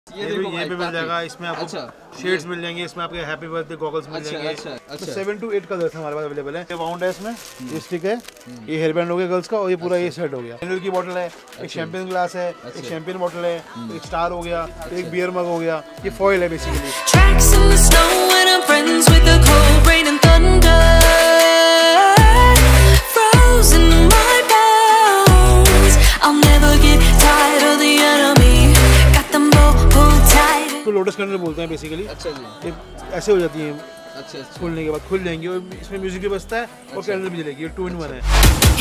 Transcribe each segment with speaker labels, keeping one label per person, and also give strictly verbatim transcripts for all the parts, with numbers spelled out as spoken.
Speaker 1: ये, ये, भी, ये भी मिल जाएगा। इसमें आपको शेड्स मिल जाएंगे, इसमें आपके हैप्पी बर्थडे गॉगल्स मिल जाएंगे। अच्छा, अच्छा। सेवन टू एट कलर्स हमारे पास अवेलेबल है। बाउंड है इसमें, ये स्टिक है, ये हेयर बैंड हो गया गर्ल्स का, और ये पूरा ये सेट हो गया। मिनरल की बोतल है, एक शैंपेन ग्लास है, एक शैंपेन बोतल है, एक स्टार हो गया, एक बियर मग हो गया। ये फॉइल है बेसिकली। तो लोटस कैंडल बोलते हैं बेसिकली। अच्छा जी। ये ऐसे हो जाती है। अच्छा, अच्छा। खुलने के बाद खुल जाएंगी और इसमें म्यूजिक भी बजता है। अच्छा। और कैंडल भी जलेगी। ये टू इन वन है।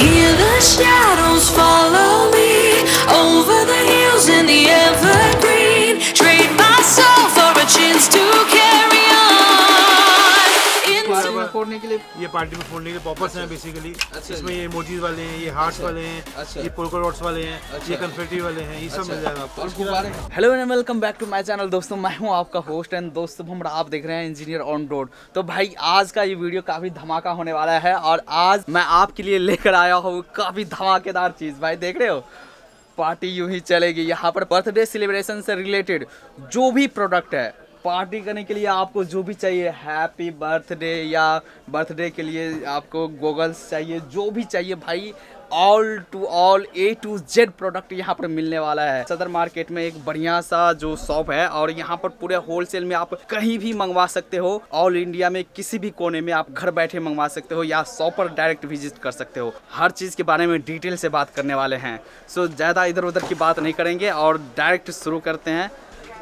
Speaker 1: फोड़ने के लिए, ये पार्टी में फोड़ने के लिए पॉपर्स हैं बेसिकली। अच्छा। इसमें ये इमोजीज वाले हैं, ये हार्ट्स वाले हैं। अच्छा। ये पोल्का डॉट्स वाले हैं। अच्छा। ये कन्फेटी वाले हैं। ये सब मिल जाएगा आपको।
Speaker 2: Hello and welcome back to my channel दोस्तों, मैं हूं आपका होस्ट एंड दोस्तों हमरा आप देख रहे हैं इंजीनियर ऑन रोड। तो भाई आज का ये वीडियो काफी धमाका होने वाला है और आज मैं आपके लिए लेकर आया हूँ काफी धमाकेदार चीज। भाई देख रहे हो, पार्टी यूं ही चलेगी। यहाँ पर बर्थडे सेलिब्रेशन से रिलेटेड जो भी प्रोडक्ट है, पार्टी करने के लिए आपको जो भी चाहिए, हैप्पी बर्थडे या बर्थडे के लिए आपको गॉगल्स चाहिए, जो भी चाहिए भाई, all to all A to Z product यहाँ पर मिलने वाला है। सदर मार्केट में एक बढ़िया सा जो शॉप है और यहाँ पर पूरे होलसेल में आप कहीं भी मंगवा सकते हो। ऑल इंडिया में किसी भी कोने में आप घर बैठे मंगवा सकते हो या शॉप पर डायरेक्ट विजिट कर सकते हो। हर चीज़ के बारे में डिटेल से बात करने वाले हैं। सो ज़्यादा इधर उधर की बात नहीं करेंगे और डायरेक्ट शुरू करते हैं।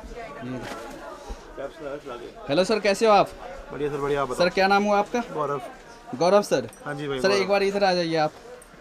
Speaker 2: हेलो सर, कैसे हो आप?
Speaker 1: बढ़िया सर, बढ़िया।
Speaker 2: सर क्या नाम हुआ आपका?
Speaker 1: गौरव।
Speaker 2: गौरव सर।
Speaker 1: हाँ जी भाई।
Speaker 2: सर एक बार इधर आ जाइए आप।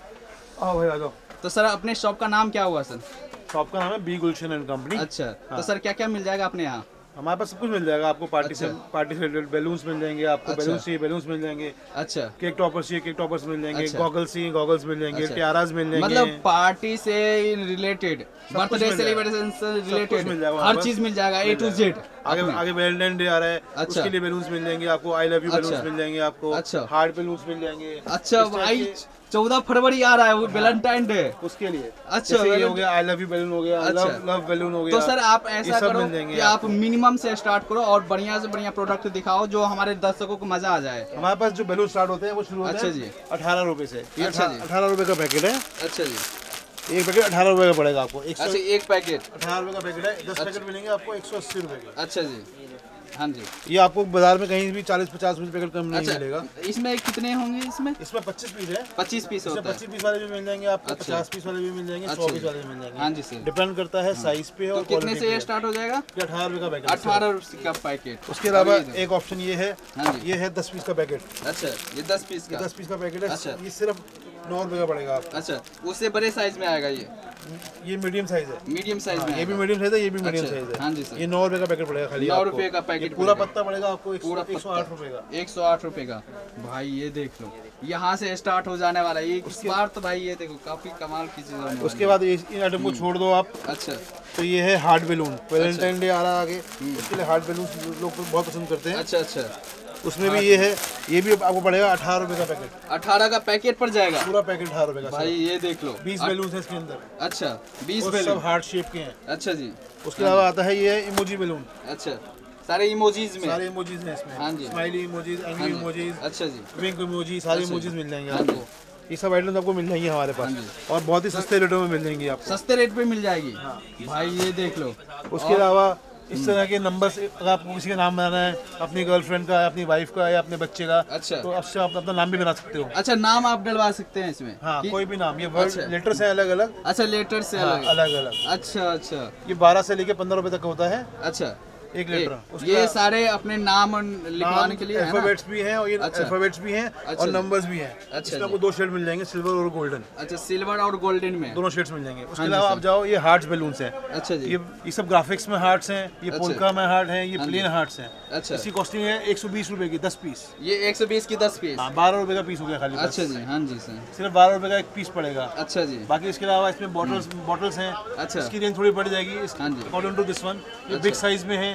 Speaker 1: आओ भाई, आ जाओ।
Speaker 2: तो सर अपने शॉप का नाम क्या हुआ सर? शॉप
Speaker 1: का नाम है बी गुलशन एंड कंपनी।
Speaker 2: अच्छा। हाँ। तो सर क्या क्या मिल जाएगा अपने यहाँ?
Speaker 1: हमारे पास सब कुछ मिल जाएगा आपको। पार्टी से पार्टी से रिलेटेड बैलून्स मिल जाएंगे आपको।
Speaker 2: अच्छा।
Speaker 1: बैलून्स चाहिए, बैलून्स मिल जाएंगे।
Speaker 2: अच्छा।
Speaker 1: केक टॉपर्स चाहिए, केक टॉपर्स मिल जाएंगे।
Speaker 2: अच्छा।
Speaker 1: गॉगल्स चाहिए, गॉगल्स मिल जाएंगे।
Speaker 2: अच्छा।
Speaker 1: टियारास मिल जाएंगे।
Speaker 2: मतलब पार्टी से रिलेटेड, बर्थडे सेलिब्रेशन से रिलेटेड हर चीज मिल जाएगा ए टू जेड।
Speaker 1: आगे आगे वैलेंटाइन डे आ रहा है। अच्छा। उसके लिए बैलून्स मिल जाएंगे आपको। आई लव यू बैलून्स मिल जाएंगे आपको। अच्छा। हार्ट बैलून्स मिल जाएंगे।
Speaker 2: अच्छा भाई, चौदह फरवरी आ रहा है वो वैलेंटाइन डे,
Speaker 1: उसके लिए।
Speaker 2: अच्छा।
Speaker 1: ये हो गया आई लव यू बैलून हो गया। अच्छा। लव लव बैलून हो गया।
Speaker 2: तो सर आप ऐसा करो कि आप मिनिमम से स्टार्ट करो और बढ़िया से बढ़िया प्रोडक्ट दिखाओ जो हमारे दर्शकों को मजा आ जाए।
Speaker 1: हमारे पास जो बैलून स्टार्ट होते हैं वो शुरू होते हैं। अच्छा जी। अठारह रुपए से। अठारह रुपए का पैकेट है। अच्छा जी। एक पैकेट अठारह रुपए का पड़ेगा आपको।
Speaker 2: अच्छा, एक पैकेट
Speaker 1: अठारह रुपए का पैकेट है। दस पैकेट मिलेंगे आपको एक सौ अस्सी रुपए के।
Speaker 2: अच्छा जी। हाँ जी।
Speaker 1: ये आपको बाजार में कहीं भी चालीस पचास रुपए पैकेट कम नहीं
Speaker 2: अच्छा,
Speaker 1: मिलेगा।
Speaker 2: इसमें कितने होंगे? इसमें
Speaker 1: इसमें पच्चीस पीस है।
Speaker 2: पच्चीस पीस होता है।
Speaker 1: पच्चीस पीस वाले भी मिल जाएंगे आपको। अच्छा। पचास पीस वाले भी मिल जाएंगे। सौ पीस वाले भी मिल जाएंगे।
Speaker 2: हाँ जी सर।
Speaker 1: डिपेंड करता है साइज पे और
Speaker 2: कितने से ये स्टार्ट हो जाएगा?
Speaker 1: अठारह रुपए का पैकेट।
Speaker 2: अठारह रुपए का पैकेट।
Speaker 1: उसके अलावा एक ऑप्शन ये है। ये है दस पीस का पैकेट।
Speaker 2: अच्छा, ये दस पीस का।
Speaker 1: दस पीस का पैकेट है। अच्छा। ये सिर्फ नौ रुपए का पड़ेगा आपको।
Speaker 2: अच्छा, उससे बड़े साइज में आएगा ये?
Speaker 1: ये मीडियम साइज है।
Speaker 2: मीडियम साइज में।
Speaker 1: ये भी मीडियम साइज है, ये भी मीडियम साइज है।
Speaker 2: हाँ जी सर।
Speaker 1: ये नौ रुपए का पैकेट पड़ेगा खाली।
Speaker 2: नौ रुपए का पैकेट।
Speaker 1: पूरा पत्ता पड़ेगा आपको
Speaker 2: पूरा
Speaker 1: एक सौ आठ रुपए का।
Speaker 2: एक सौ आठ रुपए का। भाई ये देख लो, यहाँ से स्टार्ट हो जाने वाला है इस बार तो। भाई ये देखो काफी कमाल की चीज।
Speaker 1: उसके बाद इन आइटम को छोड़ दो आप।
Speaker 2: अच्छा।
Speaker 1: तो ये है हार्ट बैलून। वैलेंटाइन डे आ रहा है आगे, उसके लिए हार्ट बैलून लोग बहुत पसंद करते हैं।
Speaker 2: अच्छा अच्छा।
Speaker 1: उसमें भी ये है, ये भी आपको पड़ेगा अठारह रुपए का पैकेट।
Speaker 2: अठारह का पैकेट पड़ जाएगा? पूरा
Speaker 1: पैकेट अठारह रुपए का।
Speaker 2: भाई ये देख लो,
Speaker 1: बीस बैलून है इसके अंदर।
Speaker 2: अच्छा, बीस
Speaker 1: बैलून सब हार्ट शेप के हैं।
Speaker 2: अच्छा जी।
Speaker 1: उसके अलावा आता है ये इमोजी बैलून।
Speaker 2: अच्छा, सारे इमोजीज में?
Speaker 1: सारे इमोजीज हैं इसमें। हाँ जी। Smiley emojis, angry emojis.
Speaker 2: अच्छा जी।
Speaker 1: विंक इमोजी, सारे इमोजीज मिल जाएंगे आपको। ये सब आइटम्स आपको मिल जाएंगे हमारे पास और बहुत ही सस्ते रेटों में मिल जाएंगी आपको।
Speaker 2: सस्ते रेट पे मिल जाएगी। भाई ये देख लो।
Speaker 1: उसके अलावा इस तरह के नंबर्स, अगर आपको किसी का नाम बनाना है, अपनी गर्लफ्रेंड का, अपनी वाइफ का या अपने बच्चे का,
Speaker 2: अच्छा, तो
Speaker 1: आपसे आप अपना नाम भी बना सकते हो।
Speaker 2: अच्छा, नाम आप डलवा सकते हैं इसमें?
Speaker 1: हाँ, कोई भी नाम। ये वर्ड लेटर्स है अलग अलग।
Speaker 2: अच्छा, लेटर से अलग
Speaker 1: अलग अलग।
Speaker 2: अच्छा अच्छा।
Speaker 1: ये बारह से लेके पंद्रह रुपए तक होता है।
Speaker 2: अच्छा,
Speaker 1: एक लेटर।
Speaker 2: ये सारे अपने नाम लिखवाने के लिए
Speaker 1: अल्फाबेट्स भी हैं और ये अल्फाबेट्स भी हैं और नंबर्स भी हैं। अच्छा। इसमें आपको दो शेड मिल जाएंगे, सिल्वर और गोल्डन।
Speaker 2: अच्छा, सिल्वर और गोल्डन में दोनों
Speaker 1: शेड्स मिल जाएंगे। उसके अलावा आप जाओ, ये हार्ट्स बैलून्स हैं। अच्छा जी। ये ये सब ग्राफिक्स में हार्ट्स हैं, ये पोल्का में हार्ट हैं, ये प्लेन हार्ट्स हैं। अच्छा। इसकी कॉस्टिंग है एक सौ बीस रुपए की दस पीस।
Speaker 2: ये एक सौ बीस की दस पीस।
Speaker 1: बारह रुपए का पीस हो गया खाली।
Speaker 2: अच्छा जी। हाँ जी सर।
Speaker 1: सिर्फ बारह रुपए का एक पीस पड़ेगा।
Speaker 2: अच्छा जी।
Speaker 1: बाकी इसके अलावा इसमें बॉटल्स बॉटल्स हैं। अच्छा। इसकी रेंज थोड़ी बढ़ जाएगी अकॉर्डिंग टू दिस वन। ये बिग साइज में है,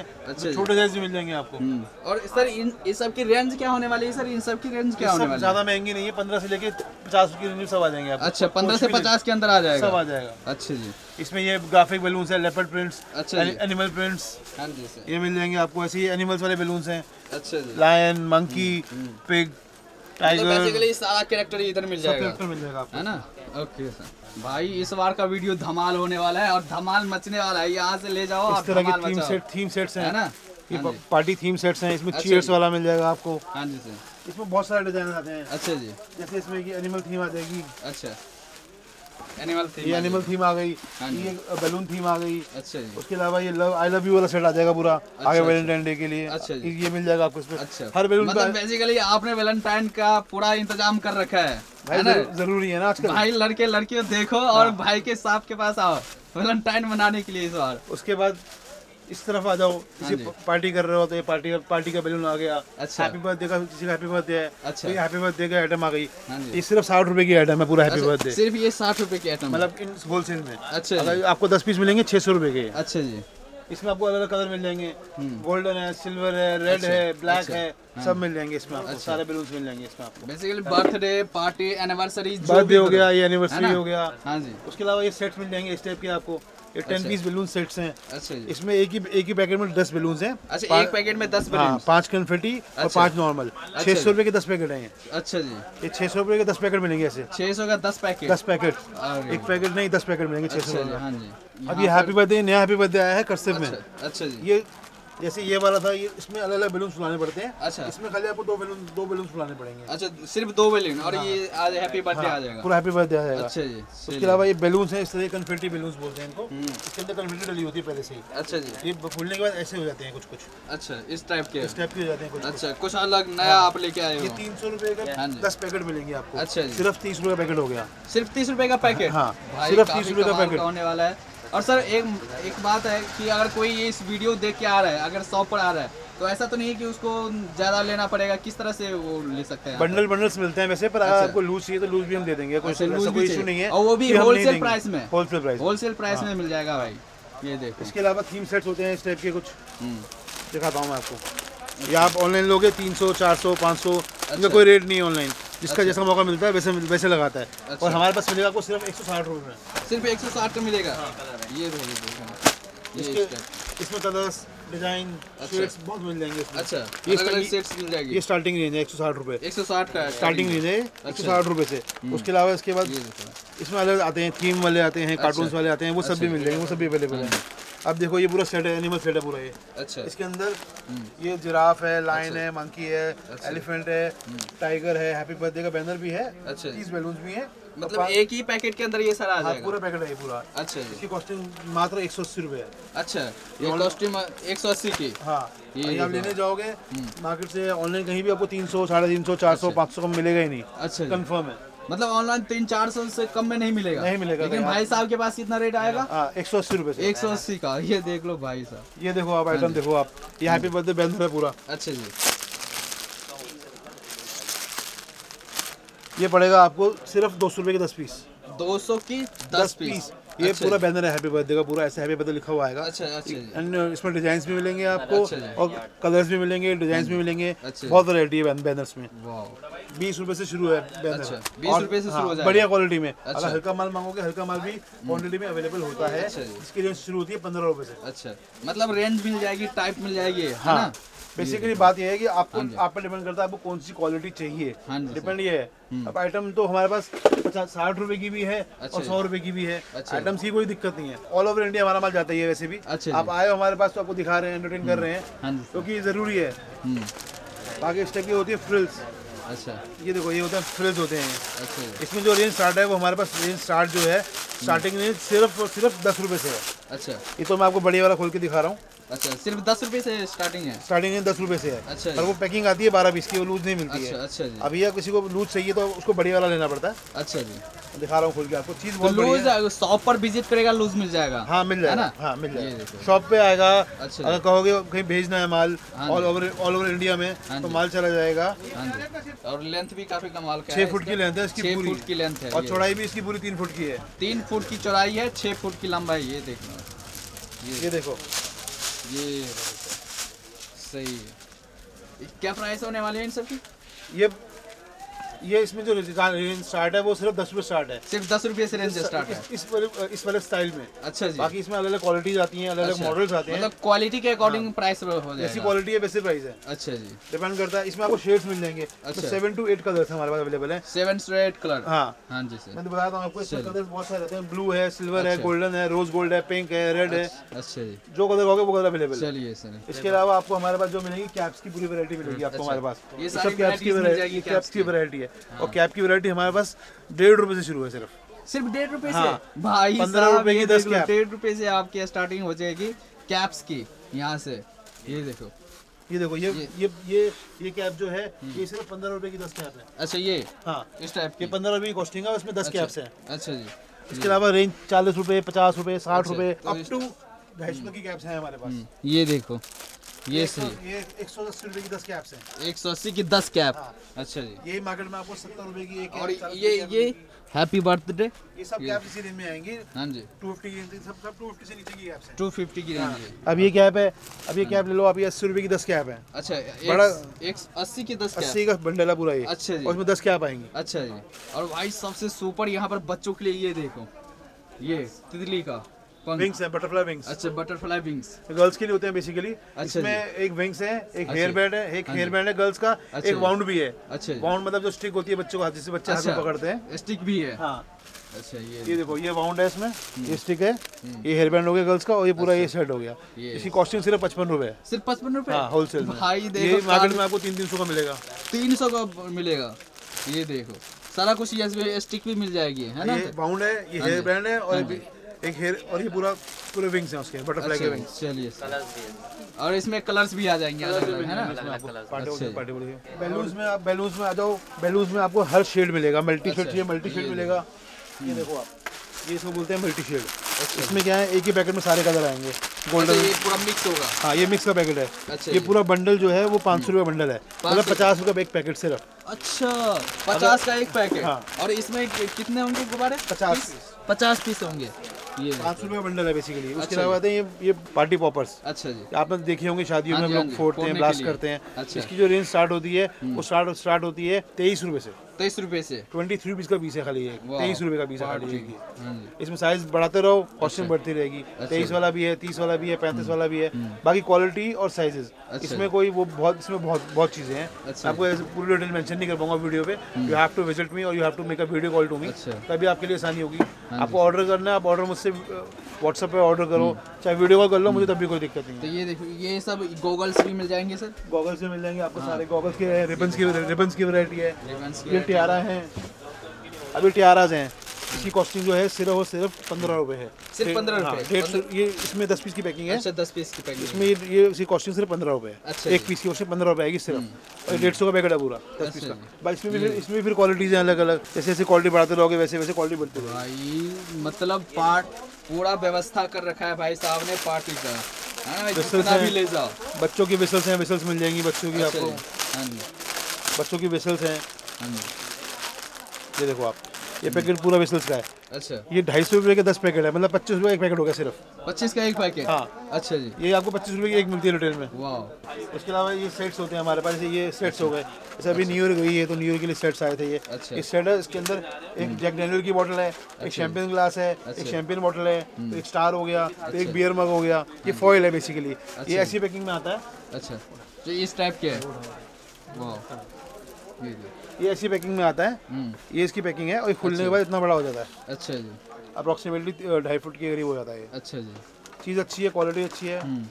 Speaker 2: अच्छा,
Speaker 1: छोटे साइज भी मिल जाएंगे आपको।
Speaker 2: और सर इन इस सब की रेंज क्या होने वाली है सर? इन सब की रेंज क्या होने वाली है?
Speaker 1: ज्यादा महंगी नहीं है, पंद्रह से लेके पचास की रेंज सब आ जाएंगे आपको।
Speaker 2: अच्छा, पंद्रह से पचास के अंदर आ जाएगा,
Speaker 1: सब आ जाएगा।
Speaker 2: अच्छा जी।
Speaker 1: इसमें ये ग्राफिक बैलून्स है, लेपर्ड प्रिंट्स,
Speaker 2: अच्छा,
Speaker 1: एनिमल प्रिंट्स,
Speaker 2: हाँ जी सर,
Speaker 1: ये मिल जाएंगे आपको। ऐसे ही एनिमल्स वाले बैलून्स हैं,
Speaker 2: अच्छा जी,
Speaker 1: lion, monkey, pig, tiger,
Speaker 2: basically सारा कैरेक्टर इधर मिल जाएगा,
Speaker 1: सब मिल जाएगा आपको,
Speaker 2: है ना? Okay sir. भाई इस बार का वीडियो धमाल होने वाला है और धमाल मचने वाला है, यहाँ से ले जाओ और
Speaker 1: इस तरह के
Speaker 2: धमाल
Speaker 1: थीम
Speaker 2: मचाओ,
Speaker 1: सेट थीम सेट्स हैं,
Speaker 2: है ना?
Speaker 1: ये
Speaker 2: हाँ जी।
Speaker 1: पार्टी थीम सेट्स हैं। इसमें
Speaker 2: अच्छा
Speaker 1: चीयर्स
Speaker 2: जी।
Speaker 1: वाला मिल जाएगा आपको।
Speaker 2: हाँ जी सर।
Speaker 1: इसमें बहुत सारे डिजाइन आते हैं।
Speaker 2: अच्छा जी।
Speaker 1: जैसे इसमें ये एनिमल थीम आ जाएगी,
Speaker 2: अच्छा, एनिमल थीम,
Speaker 1: ये एनिमल थीम आ गई,
Speaker 2: हाँ जी।
Speaker 1: ये बैलून थीम आ गई।
Speaker 2: अच्छा जी।
Speaker 1: उसके अलावा ये लव आई लव यू वाला सेट आ जाएगा पूरा, आगे
Speaker 2: अच्छा।
Speaker 1: वैलेंटाइन डे के लिए।
Speaker 2: अच्छा जी।
Speaker 1: ये मिल जाएगा आपको इसमें।
Speaker 2: अच्छा,
Speaker 1: हर बैलून
Speaker 2: मतलब बेसिकली आपने वैलेंटाइन का पूरा इंतजाम कर रखा है,
Speaker 1: भाई
Speaker 2: है ना?
Speaker 1: जरूर- जरूरी है ना आजकल।
Speaker 2: भाई लड़के लड़कियों देखो और भाई के साथ के पास आओ वैलेंटाइन मनाने के लिए इस बार।
Speaker 1: उसके बाद इस तरफ आ जाओ, किसी
Speaker 2: जी।
Speaker 1: पार्टी कर रहे हो तो ये पार्टी का पार्टी का बैलून आ गया।
Speaker 2: अच्छा।
Speaker 1: हैप्पी बर्थडे का, किसी का हैप्पी बर्थडे है,
Speaker 2: अच्छा।
Speaker 1: तो ये हैप्पी बर्थडे का आइटम आ गई।
Speaker 2: हाँ जी।
Speaker 1: ये सिर्फ साठ रुपए की आइटम है, पूरा हैप्पी
Speaker 2: अच्छा,
Speaker 1: बर्थडे।
Speaker 2: सिर्फ ये साठ रुपए की आइटम,
Speaker 1: मतलब इन होलसेल में।
Speaker 2: अच्छा जी।
Speaker 1: अगर आपको दस पीस मिलेंगे छह सौ रुपए के।
Speaker 2: अच्छा जी।
Speaker 1: इसमें आपको अलग अलग कलर मिल जाएंगे, गोल्डन है, सिल्वर है, रेड
Speaker 2: अच्छा,
Speaker 1: है, ब्लैक
Speaker 2: अच्छा,
Speaker 1: है, सब मिल जाएंगे इसमें आपको। सारे बैलून्स मिल जाएंगे इसमें आपको।
Speaker 2: Basically birthday party anniversary,
Speaker 1: birthday हो गया, ये एनिवर्सरी हो गया।
Speaker 2: हाँ जी।
Speaker 1: उसके अलावा ये सेट्स मिल जाएंगे इस टाइप के आपको। ये टेन पीस बैलून सेट्स हैं।
Speaker 2: अच्छा जी।
Speaker 1: इसमें एक ही एक ही पैकेट में दस बैलून्स हैं।
Speaker 2: अच्छा, एक पैकेट में दस
Speaker 1: हाँ,
Speaker 2: बैलून।
Speaker 1: पाँच कन्फेटी और
Speaker 2: अच्छा।
Speaker 1: पाँच नॉर्मल। छह सौ रुपए के दस पैकेट हैं ये।
Speaker 2: अच्छा जी।
Speaker 1: ये छह सौ रुपए के दस पैकेट मिलेंगे ऐसे।
Speaker 2: छह सौ का दस पैकेट।
Speaker 1: दस पैकेट,
Speaker 2: अरे।
Speaker 1: एक पैकेट नहीं दस पैकेट मिलेंगे छह सौ
Speaker 2: अच्छा जी,
Speaker 1: रुपए।
Speaker 2: हाँ जी।
Speaker 1: अब ये हैप्पी बर्थडे, नया हैप्पी बर्थडे आया है कर्सिव में।
Speaker 2: अच्छा, अच्छा जी।
Speaker 1: ये जैसे ये वाला था, ये इसमें अलग अलग बैलून फुलाने पड़ते हैं।
Speaker 2: अच्छा।
Speaker 1: इसमें खाली आपको दो बैलून दो बैलून फुलाने पड़ेंगे।
Speaker 2: अच्छा, सिर्फ दो बैलून और ये आज हैप्पी बर्थडे आ जाएगा।
Speaker 1: पूरा हैप्पी बर्थडे आ जाएगा।
Speaker 2: अच्छा जी।
Speaker 1: उसके अलावा ये बैलून्स हैं, इस तरह कन्फेटी बैलून्स बोलते हैं इनको। इसके अंदर कन्फेटी डली होती है पहले से ही।
Speaker 2: अच्छा जी।
Speaker 1: ये फूलने के बाद ऐसे हो जाते हैं कुछ कुछ,
Speaker 2: अच्छा, इस टाइप के।
Speaker 1: इस टाइप के हो जाते हैं कुछ।
Speaker 2: अच्छा, कुछ अलग नया आप लेके आए
Speaker 1: ये
Speaker 2: हो।
Speaker 1: तीन सौ रुपए
Speaker 2: हाँ
Speaker 1: का
Speaker 2: जी।
Speaker 1: दस पैकेट मिलेंगे आपको।
Speaker 2: अच्छा जी।
Speaker 1: सिर्फ तीस रुपए का पैकेट हो गया।
Speaker 2: सिर्फ तीस रुपए का पैकेट।
Speaker 1: हाँ,
Speaker 2: भाई
Speaker 1: सिर्फ
Speaker 2: काफी
Speaker 1: तीस रुपए का
Speaker 2: कमाल
Speaker 1: पैकेट।
Speaker 2: होने वाला है। और सर एक एक बात है कि अगर कोई ये इस वीडियो देख के आ रहा है, अगर शॉप पर आ रहा है, तो ऐसा तो नहीं है कि उसको ज्यादा लेना पड़ेगा, किस तरह से वो ले सकते हैं?
Speaker 1: बंडल बंडल्स मिलते हैं वैसे, पर अगर आपको लूज चाहिए तो लूज भी हम दे देंगे। कोई
Speaker 2: अच्छा,
Speaker 1: ऐसा
Speaker 2: लूज भी
Speaker 1: कोई इशू
Speaker 2: चाहिए।
Speaker 1: नहीं है।
Speaker 2: और वो भी
Speaker 1: कि हम नहीं
Speaker 2: होलसेल
Speaker 1: देंगे।
Speaker 2: प्राइस में।
Speaker 1: Wholesale price.
Speaker 2: होलसेल प्राइस में मिल जाएगा भाई। ये देखो।
Speaker 1: इसके अलावा थीम सेट्स होते हैं इस टाइप के कुछ, दिखाता हूँ मैं आपको। ये आप ऑनलाइन लोगे तीन सौ, चार सौ, पाँच सौ, इनका कोई रेट नहीं है ऑनलाइन। जिसका जैसा मौका मिलता है वैसे वैसे लगाता है।
Speaker 2: अच्छा।
Speaker 1: और हमारे पास मिलेगा आपको सिर्फ एक सौ साठ रुपये में।
Speaker 2: सिर्फ एक सौ साठ का मिलेगा। ये देखो, ये देखो। ये
Speaker 1: इसके
Speaker 2: इसका-
Speaker 1: इसमें कलर्स, डिजाइन, शेड्स बहुत मिल जाएंगे इसमें।
Speaker 2: अच्छा,
Speaker 1: ये
Speaker 2: अलग अलग
Speaker 1: स्टार्टिंग-
Speaker 2: सेट्स मिल जाएगी।
Speaker 1: ये स्टार्टिंग रेंज है एक सौ साठ रुपये।
Speaker 2: एक सौ साठ का
Speaker 1: स्टार्टिंग रेंज है एक सौ साठ रुपये से। उसके अलावा इसके बाद
Speaker 2: ये देखो।
Speaker 1: इसमें अलग आते हैं, थीम वाले आते हैं, कार्टून्स
Speaker 2: अच्छा।
Speaker 1: वाले आते हैं, वो सब भी मिल जाएंगे, वो सब भी अवेलेबल है। अब देखो ये पूरा सेट है, एनिमल सेट है पूरा ये।
Speaker 2: अच्छा,
Speaker 1: इसके अंदर ये जिराफ है, लायन है, मंकी है, एलिफेंट है, टाइगर है, हैप्पी बर्थडे का बैनर भी है,
Speaker 2: अच्छा।
Speaker 1: तीस बैलून्स भी हैं।
Speaker 2: मतलब एक ही पैकेट के अंदर ये सारा आ
Speaker 1: हाँ,
Speaker 2: जाएगा।
Speaker 1: पूरा पैकेट है ये पूरा।
Speaker 2: अच्छा जी।
Speaker 1: इसकी कॉस्टिंग मात्र एक सौ अस्सी रुपये है।
Speaker 2: अच्छा, ये कॉस्ट्यूम एक सौ अस्सी की।
Speaker 1: हाँ,
Speaker 2: ये
Speaker 1: ये आप
Speaker 2: देखो।
Speaker 1: लेने जाओगे मार्केट से, ऑनलाइन कहीं भी आपको तीन सौ, साढ़े तीन सौ, चार सौ, पाँच सौ कम मिलेगा ही नहीं।
Speaker 2: अच्छा जी।
Speaker 1: कंफर्म है।
Speaker 2: मतलब ऑनलाइन तीन चार सौ से कम में नहीं मिलेगा।
Speaker 1: नहीं मिलेगा।
Speaker 2: लेकिन भाई साहब के पास कितना रेट आएगा?
Speaker 1: हाँ, एक सौ अस्सी रुपये से।
Speaker 2: एक सौ अस्सी का। ये देख लो भाई साहब।
Speaker 1: ये देखो आप आइटम देखो आप, ये हैप्पी बर्थडे बैनर है पूरा।
Speaker 2: अच्छा जी।
Speaker 1: ये पड़ेगा आपको सिर्फ दो सौ रुपये के दस पीस।
Speaker 2: दो सौ की दस पीस।
Speaker 1: ये
Speaker 2: अच्छा
Speaker 1: पूरा बैनर है हैप्पी बर्थडे का, पूरा ऐसे हैप्पी बर्थडे लिखा हुआ आएगा।
Speaker 2: अच्छा, अच्छा जी।
Speaker 1: एंड इसमें डिजाइन्स भी मिलेंगे आपको,
Speaker 2: अच्छा जी।
Speaker 1: और कलर्स भी मिलेंगे, डिजाइन्स भी मिलेंगे।
Speaker 2: अच्छा।
Speaker 1: बहुत वैरायटी है बैनर्स में।
Speaker 2: वाह।
Speaker 1: बीस रुपए से शुरू है बैनर।
Speaker 2: अच्छा, बीस रुपए से शुरू हो जाएगा।
Speaker 1: बढ़िया क्वालिटी में।
Speaker 2: अच्छा।
Speaker 1: अगर हल्का माल मांगोगे, हल्का माल भी क्वांटिटी में अवेलेबल होता है।
Speaker 2: अच्छा जी।
Speaker 1: इसकी रेंज शुरू होती है पंद्रह रुपए से।
Speaker 2: अच्छा, मतलब रेंज मिल जाएगी, टाइप मिल जाएगी, है
Speaker 1: हाँ,
Speaker 2: ना?
Speaker 1: बेसिकली बात यह है कि आपको आप पर डिपेंड करता है आपको कौन सी क्वालिटी चाहिए।
Speaker 2: हाँ जी,
Speaker 1: डिपेंड ये है। अब आइटम तो हमारे पास पचास साठ रुपए की भी है और सौ रुपए की भी है।
Speaker 2: अच्छा।
Speaker 1: आइटम्स की कोई दिक्कत नहीं है। ऑल ओवर इंडिया हमारा माल जाता ही है वैसे भी।
Speaker 2: अच्छा
Speaker 1: आप आए हो हमारे पास तो आपको दिखा रहे हैं, एंटरटेन कर रहे हैं,
Speaker 2: हाँ जी।
Speaker 1: क्योंकि जरूरी है।
Speaker 2: हम्म।
Speaker 1: बाकी इस टाइप की होती है फ्रिल्स।
Speaker 2: अच्छा,
Speaker 1: ये देखो, ये होता है फ्रिल्स होते हैं।
Speaker 2: अच्छा जी।
Speaker 1: इसमें जो रेंज स्टार्ट है वो हमारे पास रेंज स्टार्ट जो है, स्टार्टिंग रेंज सिर्फ और सिर्फ दस रुपए से है।
Speaker 2: अच्छा,
Speaker 1: ये तो मैं आपको बढ़िया वाला खोल के दिखा रहा हूँ।
Speaker 2: अच्छा, सिर्फ दस रुपए से स्टार्टिंग है।
Speaker 1: स्टार्टिंग रेंज दस रुपए से है।
Speaker 2: अच्छा जी।
Speaker 1: और वो पैकिंग आती है बारह बीस की, वो लूज नहीं मिलती
Speaker 2: अच्छा,
Speaker 1: है।
Speaker 2: अच्छा जी।
Speaker 1: अभी या किसी को लूज चाहिए तो उसको बढ़िया वाला लेना पड़ता है।
Speaker 2: अच्छा जी।
Speaker 1: दिखा रहा हूँ खोल के आपको, चीज
Speaker 2: तो
Speaker 1: बहुत बढ़िया है।
Speaker 2: लूज शॉप पर विजिट करेगा, लूज मिल जाएगा।
Speaker 1: हाँ मिल जाएगा,
Speaker 2: है ना?
Speaker 1: हाँ मिल
Speaker 2: ये
Speaker 1: जाएगा।
Speaker 2: देखो।
Speaker 1: शॉप पे आएगा।
Speaker 2: अच्छा
Speaker 1: अगर कहोगे कहीं भेजना है माल
Speaker 2: हाँ
Speaker 1: ऑल
Speaker 2: जी।
Speaker 1: ओवर ऑल ओवर इंडिया में,
Speaker 2: हाँ
Speaker 1: तो
Speaker 2: जी।
Speaker 1: माल चला जाएगा।
Speaker 2: हाँ जी। और लेंथ भी काफी कमाल का है।
Speaker 1: छह फुट की लेंथ है इसकी
Speaker 2: छह
Speaker 1: पूरी,
Speaker 2: फुट की लेंथ है।
Speaker 1: और
Speaker 2: ये।
Speaker 1: चौड़ाई भी इसकी पूरी तीन फुट की है।
Speaker 2: तीन फुट की चौड़ाई है, छह फुट की लंबाई। ये देखना,
Speaker 1: ये देखो,
Speaker 2: ये सही है। क्या प्राइस होने वाले हैं इन सब की?
Speaker 1: ये ये इसमें जो रेंज स्टार्ट है वो सिर्फ दस रुपए स्टार्ट है।
Speaker 2: सिर्फ दस रुपये से रेंज स्टार्ट है
Speaker 1: इस वाले इस वाले स्टाइल में।
Speaker 2: अच्छा जी।
Speaker 1: बाकी इसमें अलग अलग क्वालिटीज आती हैं, अलग अलग
Speaker 2: अच्छा।
Speaker 1: मॉडल्स आते हैं,
Speaker 2: मतलब क्वालिटी के अकॉर्डिंग प्राइस हो जाएगा।
Speaker 1: जैसी क्वालिटी है वैसे प्राइस है।
Speaker 2: अच्छा जी।
Speaker 1: डिपेंड करता है। इसमें आपको शेड्स मिल जाएंगे।
Speaker 2: अच्छा।
Speaker 1: सेवन टू एट कलर्स हमारे पास अवेलेबल है।
Speaker 2: Seven two eight colour.
Speaker 1: हाँ
Speaker 2: हाँ जी सर।
Speaker 1: मैं तो बताता हूँ आपको, इसमें कलर्स बहुत सारे रहते हैं। ब्लू है, सिल्वर है, गोल्डन है, रोज गोल्ड है, पिंक है, रेड है।
Speaker 2: अच्छा जी।
Speaker 1: जो कलर होगा वो कलर अवेलेबल है।
Speaker 2: चलिए सर।
Speaker 1: इसके अलावा आपको हमारे पास जो मिलेगी कैप्स की पूरी वैरायटी मिलेगी आपको हमारे पास।
Speaker 2: ये
Speaker 1: सब
Speaker 2: सारी
Speaker 1: कैप्स की
Speaker 2: varieties मिल जाएगी
Speaker 1: वैरायटी कैप्स की वैरायटी है। और कैप की वैरायटी हमारे पास डेढ़ रुपए से शुरू है सिर्फ।
Speaker 2: सिर्फ डेढ़ रुपए से?
Speaker 1: हाँ।
Speaker 2: भाई
Speaker 1: पंद्रह रुपए की दस कैप।
Speaker 2: डेढ़ रुपए से आपकी स्टार्टिंग हो जाएगी कैप्स की यहाँ से। ये देखो,
Speaker 1: ये देखो, ये
Speaker 2: ये-
Speaker 1: ये ये ये कैप जो है ये सिर्फ पंद्रह रुपए की दस कैप है।
Speaker 2: अच्छा ये
Speaker 1: हाँ,
Speaker 2: इस टाइप
Speaker 1: ये
Speaker 2: की।
Speaker 1: पंद्रह रुपए की कॉस्टिंग है, उसमें दस
Speaker 2: अच्छा,
Speaker 1: कैप्स है।
Speaker 2: अच्छा जी।
Speaker 1: इसके अलावा रेंज चालीस रुपए, पचास रुपए, साठ
Speaker 2: अच्छा,
Speaker 1: रुपए,
Speaker 2: तो
Speaker 1: अप
Speaker 2: इस-
Speaker 1: टू ढाई सौ की कैप्स हैं हमारे पास।
Speaker 2: ये देखो, ये
Speaker 1: एक सौ-
Speaker 2: सही।
Speaker 1: ये एक सौ अस्सी रुपए की दस कैप्स हैं।
Speaker 2: एक सौ अस्सी की दस कैप।
Speaker 1: हाँ।
Speaker 2: अच्छा जी।
Speaker 1: ये मार्केट में आपको सत्तर रुपए की एक
Speaker 2: और
Speaker 1: कैप, चालीस
Speaker 2: ये
Speaker 1: रुपए की
Speaker 2: ये
Speaker 1: कैप
Speaker 2: हैप्पी बर्थडे।
Speaker 1: मिलेगी। ये सब कैप इसी रेंज में आएंगी।
Speaker 2: हाँ जी।
Speaker 1: टू फिफ्टी सब सब टू फिफ्टी से नीचे की कैप्स हैं।
Speaker 2: टू फिफ्टी की रेंज है।
Speaker 1: अब ये कैप है, अब ये कैप ले लो आप, ये अस्सी रुपए की दस कैप है।
Speaker 2: अच्छा,
Speaker 1: बड़ा-
Speaker 2: एक, एक अस्सी की दस कैप।
Speaker 1: अस्सी का बंडल है पूरा ये।
Speaker 2: अच्छा जी।
Speaker 1: और उसमें दस कैप आएंगी।
Speaker 2: अच्छा जी। और भाई सबसे सुपर यहाँ पर बच्चों के लिए ये देखो, ये तितली का पंख।
Speaker 1: विंग्स है, बटरफ्लाई विंग्स।
Speaker 2: अच्छा, बटरफ्लाई विंग्स।
Speaker 1: गर्ल्स के लिए होते हैं बेसिकली।
Speaker 2: अच्छा
Speaker 1: इसमें एक विंग्स है, एक
Speaker 2: अच्छा
Speaker 1: हेयर
Speaker 2: जी।
Speaker 1: बैंड है, एक
Speaker 2: हाँ
Speaker 1: हेयर
Speaker 2: जी।
Speaker 1: बैंड है गर्ल्स का,
Speaker 2: अच्छा
Speaker 1: एक
Speaker 2: जी।
Speaker 1: बाउंड भी है।
Speaker 2: अच्छा जी।
Speaker 1: बाउंड मतलब जो स्टिक होती है बच्चों को हाथ, जिससे बच्चे हाथ में पकड़ते हैं।
Speaker 2: स्टिक भी है।
Speaker 1: हाँ,
Speaker 2: अच्छा ये
Speaker 1: ये देखो, ये बाउंड है, इसमें ये स्टिक है, ये हेयर बैंड हो गया गर्ल्स का, और ये पूरा ये सेट हो गया।
Speaker 2: ये
Speaker 1: इसकी कॉस्टिंग सिर्फ पचपन रुपए है।
Speaker 2: सिर्फ पचपन रुपए?
Speaker 1: हाँ, होलसेल में।
Speaker 2: भाई
Speaker 1: ये
Speaker 2: देखो,
Speaker 1: मार्केट में आपको तीन तीन सौ का मिलेगा।
Speaker 2: तीन सौ का मिलेगा। ये देखो सारा कुछ, ये स्टिक भी मिल जाएगी, है ना?
Speaker 1: ये बाउंड है, ये हेयर बैंड है, और ये एक हेयर, और ये पूरा पूरे विंग्स हैं उसके, बटरफ्लाई के विंग्स।
Speaker 2: चलिए सर। और इसमें कलर्स भी आ जाएंगे अलग अलग, है ना?
Speaker 1: बैलून्स में आप बैलून्स में आ जाओ। बैलून्स में आपको हर शेड मिलेगा। मल्टी शेड चाहिए, मल्टी शेड मिलेगा। ये देखो आप, ये इसको बोलते हैं मल्टी शेड। इसमें क्या है, एक ही पैकेट में सारे कलर आएंगे। गोल्डन,
Speaker 2: ये पूरा मिक्स होगा।
Speaker 1: हाँ, ये मिक्स का पैकेट है।
Speaker 2: अच्छा,
Speaker 1: ये पूरा बंडल जो है वो पाँच सौ रुपये बंडल है, मतलब
Speaker 2: सौ
Speaker 1: पचास रुपये एक पैकेट सिर्फ।
Speaker 2: अच्छा, पचास का एक पैकेट।
Speaker 1: हाँ।
Speaker 2: और इसमें कि- कितने होंगे गुब्बारे?
Speaker 1: पचास
Speaker 2: पीस? पचास पीस होंगे। ये
Speaker 1: पाँच सौ रुपये बंडल है बेसिकली। उसके
Speaker 2: अच्छा
Speaker 1: अलावा आते हैं ये ये पार्टी पॉपर्स।
Speaker 2: अच्छा जी।
Speaker 1: आपने देखे होंगे शादियों
Speaker 2: हाँ
Speaker 1: में
Speaker 2: जी,
Speaker 1: हम
Speaker 2: हाँ
Speaker 1: लोग
Speaker 2: जी,
Speaker 1: फोड़ते हैं,
Speaker 2: फोड़ने के
Speaker 1: ब्लास्ट
Speaker 2: लिए।
Speaker 1: करते हैं।
Speaker 2: अच्छा।
Speaker 1: इसकी जो रेंज स्टार्ट होती है वो स्टार्ट स्टार्ट होती है तेईस रुपये से।
Speaker 2: तेईस रुपए से।
Speaker 1: ट्वेंटी थ्री पीस का पीस है खाली,
Speaker 2: वाह।
Speaker 1: तेईस रुपये का पीस है खाली
Speaker 2: पार्टी।
Speaker 1: एक ही।
Speaker 2: हाँ जी।
Speaker 1: इसमें साइज बढ़ाते रहो, कॉस्टिंग बढ़ती रहेगी। तेईस वाला भी है, तीस वाला भी है, पैंतीस वाला भी है। बाकी क्वालिटी और साइजेस,
Speaker 2: अच्छा।
Speaker 1: इसमें कोई वो बहुत इसमें बहुत बहुत चीज़ें हैं।
Speaker 2: अच्छा।
Speaker 1: आपको ऐसे पूरी डिटेल मेंशन नहीं कर पाऊंगा वीडियो पे। You have to visit me और you have to make a video call to me,
Speaker 2: अच्छा।
Speaker 1: तभी आपके लिए आसानी होगी। आपको ऑर्डर करना है, आप ऑर्डर मुझसे व्हाट्सएप पे ऑर्डर करो, चाहे वीडियो कॉल कर लो, मुझे तब भी कोई दिक्कत नहीं
Speaker 2: तो
Speaker 1: है।
Speaker 2: ये देखो, ये सब गोगल्स भी मिल जाएंगे सर?
Speaker 1: गॉगल्स भी मिल जाएंगे आपको, सारे गॉगल्स के रिबन्स की रिबन्स की वैरायटी है।
Speaker 2: रिबन्स
Speaker 1: ये टियारा है, अभी टियाराज हैं। इसकी कॉस्टिंग जो है सिर्फ और सिर्फ पंद्रह रुपए है।
Speaker 2: सिर्फ पंद्रह
Speaker 1: हाँ,
Speaker 2: रुपए?
Speaker 1: डेढ़ सौ। ये इसमें दस पीस की पैकिंग है।
Speaker 2: अच्छा, दस पीस की पैकेट।
Speaker 1: इसमें ये ये इसकी कॉस्टिंग सिर्फ पंद्रह रुपए है।
Speaker 2: अच्छा
Speaker 1: एक
Speaker 2: जी।
Speaker 1: पीस की कॉस्टिंग पंद्रह रुपए आएगी सिर्फ, और डेढ़ सौ का पैकेट है पूरा दस पीस
Speaker 2: अच्छा
Speaker 1: का। भाई इसमें भी फिर इसमें भी फिर क्वालिटीज हैं अलग अलग, जैसे जैसे क्वालिटी बढ़ाते रहोगे वैसे वैसे क्वालिटी बढ़ती रहेगी।
Speaker 2: भाई मतलब पार्ट पूरा व्यवस्था कर रखा है भाई साहब ने पार्टी का, है ना भाई?
Speaker 1: Whistles
Speaker 2: जितना
Speaker 1: हैं।
Speaker 2: भी ले जाओ।
Speaker 1: बच्चों की विसल्स हैं, विसल्स मिल जाएंगी बच्चों की
Speaker 2: अच्छा
Speaker 1: आपको।
Speaker 2: जी। हाँ जी।
Speaker 1: बच्चों की विसल्स हैं,
Speaker 2: हाँ जी।
Speaker 1: ये देखो आप, ये पैकेट पूरा विसल्स का है।
Speaker 2: अच्छा,
Speaker 1: ये ढाई सौ रुपये के दस पैकेट है, मतलब पच्चीस रुपये एक पैकेट हो गया सिर्फ।
Speaker 2: पच्चीस का एक पैकेट?
Speaker 1: हाँ।
Speaker 2: अच्छा जी।
Speaker 1: ये आपको पच्चीस रुपये की एक मिलती है रिटेल में।
Speaker 2: वाह।
Speaker 1: इसके अलावा ये सेट्स होते हैं हमारे पास, जैसे ये सेट्स हो गए, जैसे अभी न्यू ईयर गई है तो न्यू ईयर के लिए सेट्स आए थे ये।
Speaker 2: अच्छा।
Speaker 1: इस सेट है, इसके अंदर एक जैक डैनियल की बोतल है, एक शैंपेन ग्लास है, एक शैंपेन बोतल है, तो एक स्टार हो गया, तो एक बियर मग हो गया। ये फॉइल है बेसिकली, ये ऐसी पैकिंग में आता है।
Speaker 2: अच्छा, तो इस टाइप के है? वाह। ये देखो।
Speaker 1: ये ऐसी पैकिंग में आता है,
Speaker 2: हम्म।
Speaker 1: ये इसकी पैकिंग है, और ये खुलने के बाद इतना बड़ा हो जाता है,
Speaker 2: अच्छा जी।
Speaker 1: अप्रॉक्सीमेटली ढाई फुट के करीब हो जाता है ये।
Speaker 2: अच्छा जी।
Speaker 1: चीज़ अच्छी है, क्वालिटी अच्छी है।
Speaker 2: हम्म।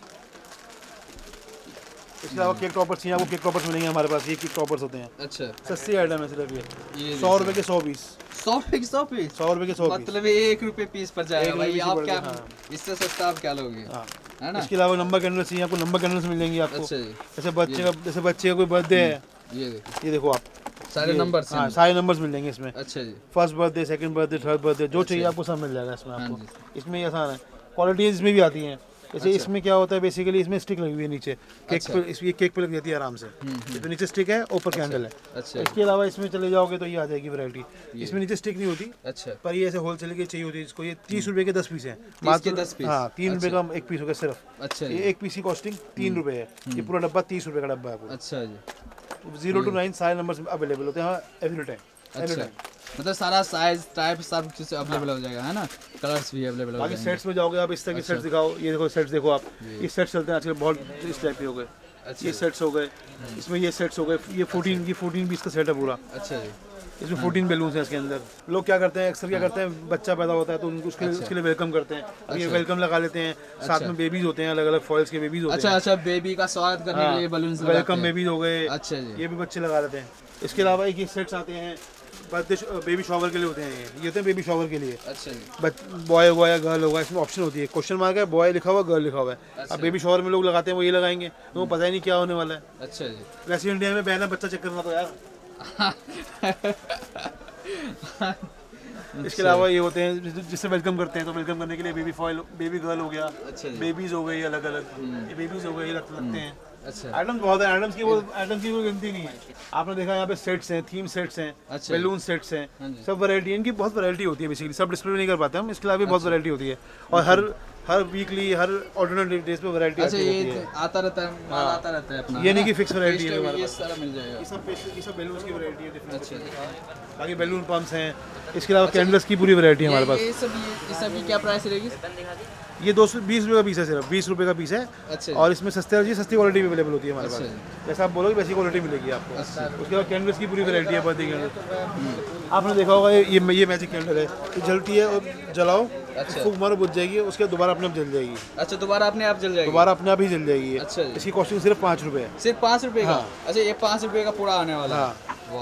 Speaker 1: इसके अलावा केक टॉपर्स चाहिए आपको, केक टॉपर्स मिलेंगे हमारे पास, ये केक टॉपर्स होते हैं।
Speaker 2: अच्छा,
Speaker 1: सस्ती आइटम है सिर्फ ये,
Speaker 2: ये
Speaker 1: सौ रुपए के सौ पीस।
Speaker 2: सौ रुपए की सौ पीस?
Speaker 1: सौ रुपए के सौ पीस।
Speaker 2: मतलब एक रुपए पीस पर जाएगा
Speaker 1: एक
Speaker 2: भाई।
Speaker 1: रुपए
Speaker 2: आप
Speaker 1: पीस
Speaker 2: क्या,
Speaker 1: पड़ गया, हाँ।
Speaker 2: इससे सस्ता आप क्या लोगे,
Speaker 1: हाँ।
Speaker 2: है ना?
Speaker 1: इसके अलावा नंबर कैंडल्स चाहिए आपको, नंबर कैंडल्स मिल जाएंगे आपको।
Speaker 2: अच्छा जी।
Speaker 1: जैसे बच्चे का जैसे बच्चे का कोई बर्थडे है,
Speaker 2: ये देखो,
Speaker 1: ये देखो आप,
Speaker 2: सारे नंबर
Speaker 1: हाँ, सारे नंबर्स मिल जाएंगे इसमें।
Speaker 2: अच्छा जी।
Speaker 1: First birthday, second birthday, third birthday, जो चाहिए आपको सब मिल जाएगा इसमें
Speaker 2: हाँ
Speaker 1: आपको।
Speaker 2: जी।
Speaker 1: इसमें ये आसान है, क्वालिटी इसमें भी आती हैं। जैसे इसमें क्या होता है बेसिकली, इसमें स्टिक लगी हुई है नीचे केक पे, इस ये केक पे लग जाती है आराम से। इसमें नीचे स्टिक है, ऊपर कैंडल है।
Speaker 2: अच्छा।
Speaker 1: इसके अलावा इसमें चले जाओगे तो ये आ जाएगी वैरायटी, इसमें नीचे स्टिक नहीं होती।
Speaker 2: अच्छा।
Speaker 1: पर ये ऐसे होलसेल की चाहिए होती है इसको। ये तीस रुपए के दस पीस है,
Speaker 2: मात्र दस पीस।
Speaker 1: हाँ, तीन रुपए का एक पीस होगा सिर्फ।
Speaker 2: अच्छा।
Speaker 1: ये एक पीस की कॉस्टिंग तीन रुपए है। ये पूरा डब्बा तीस रुपए का डब्बा है पूरा।
Speaker 2: अच्छा जी।
Speaker 1: जीरो टू नाइन सारे नंबर अवेलेबल होते हैं एवरी टाइम।
Speaker 2: अच्छा, मतलब सारा साइज टाइप सब चीज़ अवेलेबल हो जाएगा है ना, कलर्स भी अवेलेबल हो
Speaker 1: बाकी
Speaker 2: जाएंगे।
Speaker 1: सेट्स में जाओगे आप, इस तरह के सेट्स दिखाओ, ये देखो सेट्स देखो आप, ये सेट्स चलते हैं आजकल बहुत इस टाइप के हो गए।
Speaker 2: अच्छा।
Speaker 1: ये सेट्स हो गए, इसमें ये सेट्स हो गए, ये फोर्टीन ये फोर्टीन पीस का सेट है पूरा।
Speaker 2: अच्छा जी।
Speaker 1: इसमें फोर्टीन बैलून्स हैं इसके अंदर। लोग क्या करते हैं अक्सर क्या करते हैं, बच्चा पैदा होता है तो उनको उसके लिए उसके लिए वेलकम करते हैं। ये वेलकम लगा लेते हैं, साथ में बेबीज होते हैं, अलग अलग फॉइल्स के बेबीज होते हैं।
Speaker 2: अच्छा अच्छा, बेबी का स्वागत करने के लिए बलून्स लगाते हैं।
Speaker 1: वेलकम बेबीज हो गए।
Speaker 2: अच्छा जी।
Speaker 1: ये भी बच्चे लगा लेते हैं। इसके अलावा एक ये सेट्स आते हैं बर्थडे बेबी शॉवर के लिए होते हैं। ये ये होते हैं बेबी शॉवर के लिए।
Speaker 2: अच्छा जी।
Speaker 1: बॉय होगा या गर्ल होगा, इसमें ऑप्शन होती है, क्वेश्चन मार्क है, बॉय लिखा हुआ, गर्ल लिखा हुआ है। अब बेबी शॉवर में लोग लगाते हैं वो ये लगाएंगे, तो वो पता ही नहीं क्या होने वाला है।
Speaker 2: अच्छा जी।
Speaker 1: वैसे इंडिया में बैन है बच्चा चेक करना तो यार। इसके अलावा ये होते हैं जिससे वेलकम करते हैं, तो वेलकम करने के लिए बेबी फॉइल, बेबी गर्ल हो गया। अच्छा। बेबीज हो गई अलग अलग, ये बेबीज हो गई लगते हैं। अच्छा। आइटम्स बहुत है, आइटम्स की वो आइटम्स की कोई गिनती नहीं है। आपने देखा यहाँ पे सेट्स हैं, थीम सेट्स हैं,
Speaker 2: अच्छा।
Speaker 1: बैलून सेट्स हैं, सब वैरायटी है। इनकी बहुत वैरायटी होती है बेसिकली, सब डिस्प्ले नहीं कर पाते हम, इसके अलावा भी बहुत वैरायटी होती है। और हर हर वीकली हर ऑल्टरनेट डेज पे वैरायटी
Speaker 2: अच्छा,
Speaker 1: आती
Speaker 2: ये
Speaker 1: है।
Speaker 2: आता रहता है, माल आता रहता है अपना,
Speaker 1: ये नहीं कि फिक्स वैरायटी है हमारे
Speaker 2: ये
Speaker 1: पास।
Speaker 2: सारा मिल जाएगा।
Speaker 1: ये सब ये सब बैलून्स की वैरायटी है डिफरेंट।
Speaker 2: अच्छा।
Speaker 1: बाकी बैलून पंप्स हैं, इसके अलावा कैंडल्स की पूरी वैरायटी है हमारे पास।
Speaker 2: ये सब ये सब की क्या प्राइस रहेगी?
Speaker 1: ये दो सौ बीस रुपये का पीस है, सिर्फ बीस रुपये का पीस है।
Speaker 2: अच्छा।
Speaker 1: और इसमें सस्ते और सस्ती क्वालिटी भी अवेलेबल होती है हमारे पास। जैसा आप बोलोगे वैसी क्वालिटी मिलेगी आपको। उसके बाद कैंडल्स की पूरी वैरायटी है, बर्थडे कैंडल। आपने देखा होगा ये ये मैजिक कैंडल है, ये जलती है और जलाओ, फूंक मारो बुझ जाएगी, उसके बाद दोबारा अपने आप जल जाएगी।
Speaker 2: अच्छा, दोबारा अपने आप जल जाएगी?
Speaker 1: दोबारा अपने आप ही जल जाएगी।
Speaker 2: अच्छा।
Speaker 1: इसकी कॉस्टिंग सिर्फ पाँच रुपये है।
Speaker 2: सिर्फ पाँच रुपये का? अच्छा, ये पाँच रुपये का पूरा आने वाला है।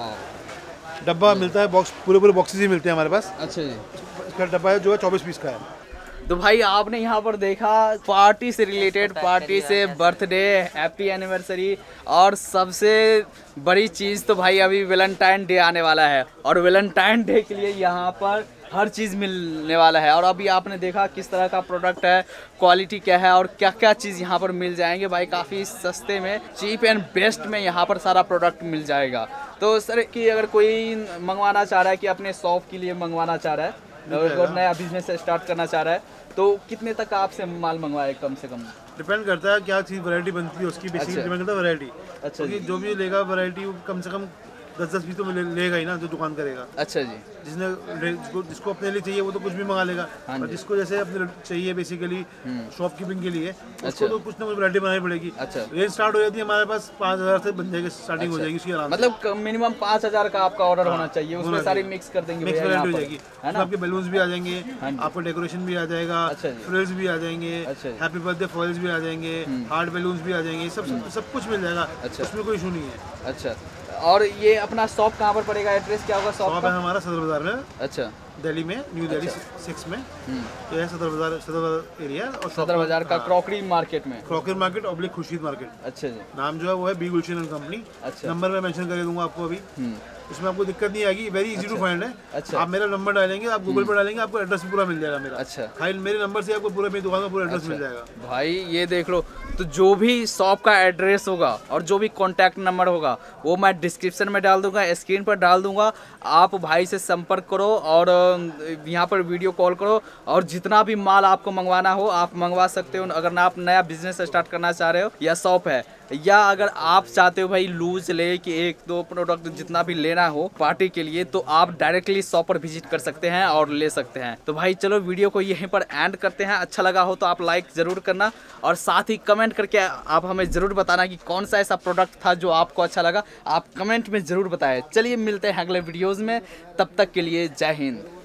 Speaker 1: वाह। डब्बा मिलता है, बॉक्स पूरे पूरे बॉक्सेस ही मिलते हैं हमारे पास।
Speaker 2: अच्छा जी।
Speaker 1: इसका डब्बा है जो है चौबीस पीस का है।
Speaker 2: तो भाई आपने यहाँ पर देखा पार्टी से रिलेटेड, पार्टी से बर्थडे, हैप्पी एनिवर्सरी, और सबसे बड़ी चीज़ तो भाई अभी वैलेंटाइन डे आने वाला है, और वैलेंटाइन डे के लिए यहाँ पर हर चीज़ मिलने वाला है। और अभी आपने देखा किस तरह का प्रोडक्ट है, क्वालिटी क्या है, और क्या क्या चीज़ यहाँ पर मिल जाएंगे भाई, काफ़ी सस्ते में, चीप एंड बेस्ट में यहाँ पर सारा प्रोडक्ट मिल जाएगा। तो सर कि अगर कोई मंगवाना चाह रहा है कि अपने शॉप के लिए मंगवाना चाह रहा है, अगर नया बिजनेस स्टार्ट करना चाह रहा है, तो कितने तक आपसे माल मंगवाए कम से कम?
Speaker 1: डिपेंड करता है क्या चीज़ वैरायटी बनती है उसकी, बेसिकली डिपेंड करता है वैरायटी।
Speaker 2: अच्छा।
Speaker 1: क्योंकि जो भी लेगा वैरायटी कम से कम दस दस पीस तो ले, लेगा ही ना जो दुकान करेगा।
Speaker 2: अच्छा जी।
Speaker 1: जिसने जिसको, जिसको अपने लिए चाहिए वो तो कुछ भी मंगा लेगा, और जिसको जैसे अपने चाहिए बेसिकली शॉपकीपिंग के लिए, उसको तो कुछ ना कुछ वैरायटी बनानी पड़ेगी। अच्छा। रेंज स्टार्ट हो जाती है हमारे पास पाँच हज़ार से बन जाएगी, स्टार्टिंग हो जाएगी उसकी आराम से।
Speaker 2: मतलब मिनिमम पाँच हज़ार का आपका ऑर्डर होना चाहिए, उसमें सारी मिक्स कर देंगे,
Speaker 1: मिक्स वैरायटी हो जाएगी। आपके बैलून्स भी आ जाएंगे, आपको डेकोरेशन भी आ जाएगा, फ्रिल्स भी आ जाएंगे, हैप्पी बर्थडे फॉइल्स भी आ जाएंगे, हार्ट बैलून्स भी आ जाएंगे, सब सब कुछ मिल जाएगा, उसमें कोई इशू नहीं है। अच्छा। और ये अपना शॉप कहाँ पर पड़ेगा, एड्रेस क्या होगा शॉप शॉप है हमारा सदर बाजार में।
Speaker 2: अच्छा।
Speaker 1: दिल्ली में, न्यू दिल्ली सिक्स में। ये है सदर बाजार, सदर बाजार एरिया, और
Speaker 2: सदर बाजार का क्रॉकरी मार्केट में,
Speaker 1: crockery market oblique Khurshid market.
Speaker 2: अच्छा जी।
Speaker 1: नाम जो है वो है बी गुलशन एंड कंपनी। अच्छा। नंबर मैं मेंशन कर दूंगा आपको अभी, उसमें आपको दिक्कत नहीं आएगी, वेरी इजी टू फाइंड है। अच्छा। आप मेरा नंबर डालेंगे, आप गूगल पर डालेंगे, आपको एड्रेस पूरा मिल जाएगा मेरा। अच्छा। खाली मेरे नंबर से आपको पूरा मेरी दुकान का पूरा एड्रेस मिल जाएगा। भाई
Speaker 2: ये देख लो, तो जो भी शॉप का एड्रेस होगा और जो भी कॉन्टैक्ट नंबर होगा वो मैं डिस्क्रिप्शन में डाल दूंगा, स्क्रीन पर डाल दूंगा। आप भाई से संपर्क करो और यहाँ पर वीडियो कॉल करो, और जितना भी माल आपको मंगवाना हो आप मंगवा सकते हो। अगर ना आप नया बिजनेस स्टार्ट करना चाह रहे हो, या शॉप है, या अगर आप चाहते हो भाई लूज ले कि एक दो प्रोडक्ट जितना भी लेना हो पार्टी के लिए, तो आप डायरेक्टली शॉप पर विजिट कर सकते हैं और ले सकते हैं। तो भाई चलो वीडियो को यहीं पर एंड करते हैं। अच्छा लगा हो तो आप लाइक ज़रूर करना, और साथ ही कमेंट करके आप हमें ज़रूर बताना कि कौन सा ऐसा प्रोडक्ट था जो आपको अच्छा लगा, आप कमेंट में ज़रूर बताएं। चलिए मिलते हैं अगले वीडियोज़ में, तब तक के लिए जय हिंद।